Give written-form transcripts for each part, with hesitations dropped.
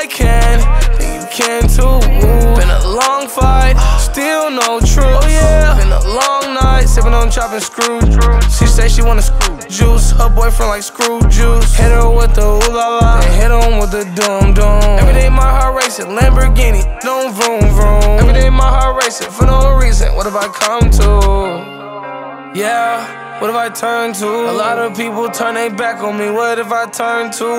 can, then you can too. Been a long fight, still no truth. Oh yeah, been a long night, sipping on chopping screw. She say she wanna screw juice, her boyfriend like screw juice. Hit her with the ooh la la, and hit him with the doom doom. Every day my heart racing, Lamborghini, don't vroom vroom. Every day my heart racing for no reason. What have I come to? Yeah, what have I turned to? A lot of people turn their back on me. What if I turn to?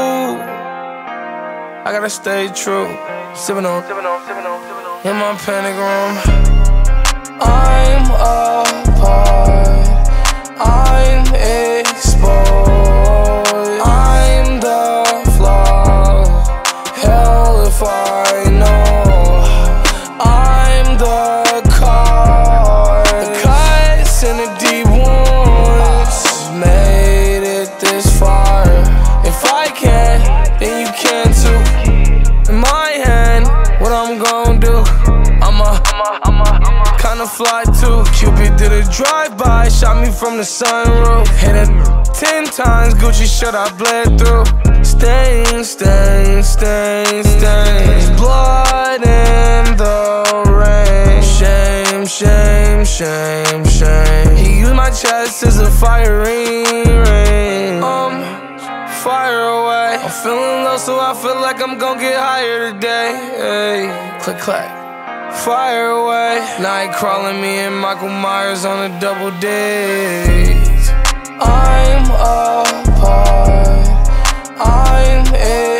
I gotta stay true. Sipping on, in my panic room. I'm apart, I'm exposed. I'm the flaw, hell if I know. I'm the cause, the cuts and the deep wounds made it this far. If I can, then you can too. In my hand, what I'm gon' do? I'm kinda fly too. Cupid did a drive-by, shot me from the sunroof. Hit it 10 times, Gucci shirt I bled through. Stains, stains, stains, stains. Blood in the rain. Shame, shame, shame, shame. He used my chest as a firing range. Fire away. I'm feeling low, so I feel like I'm gon' get higher today. Hey, click clack. Fire away. Night crawling, me and Michael Myers on a double date. I'm apart, I'm